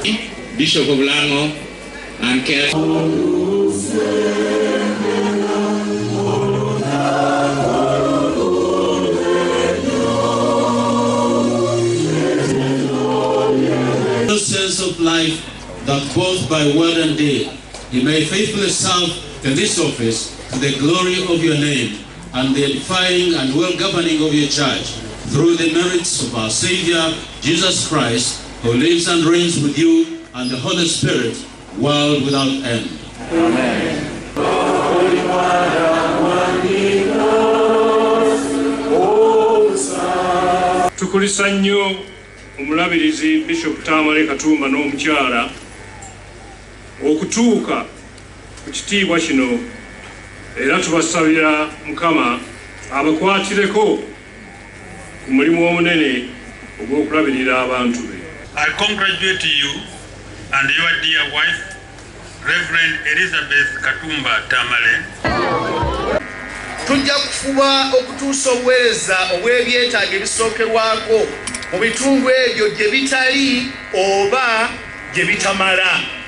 Bishop of Lango and Care. Sense of life that both by word and deed he may faithfully serve in this office to the glory of your name and the edifying and well-governing of your church through the merits of our Savior Jesus Christ, who lives and reigns with you and the Holy Spirit, world without end. Amen. Tukulisa nnyo Omulabirizi Bishop Tamale Katumba n'omukyala okutuuka ku kitiibwa kino, era tubasabira Mukama abakwatireko ku mulimu omunene ogw'okulabirira abantu be. I congratulate you and your dear wife, Reverend Elizabeth Katumba Tamale. Tujja kufuba okutuusa obuweereza obw'ebyetaago ebisookerwako mu bitundu ebyo gye bitali oba gye bitamala.